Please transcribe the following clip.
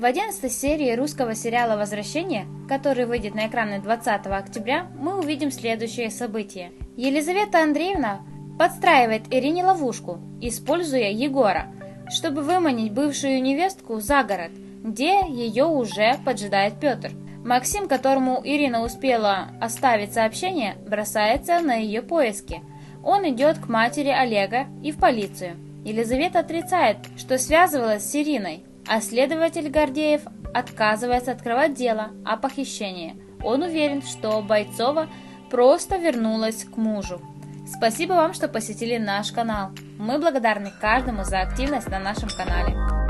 11 серии русского сериала «Возвращение», который выйдет на экраны 20 октября, мы увидим следующее событие. Елизавета Андреевна подстраивает Ирине ловушку, используя Егора, чтобы выманить бывшую невестку за город, где ее уже поджидает Петр. Максим, которому Ирина успела оставить сообщение, бросается на ее поиски. Он идет к матери Олега и в полицию. Елизавета отрицает, что связывалась с Ириной, а следователь Гордеев отказывается открывать дело о похищении. Он уверен, что Бойцова просто вернулась к мужу. Спасибо вам, что посетили наш канал. Мы благодарны каждому за активность на нашем канале.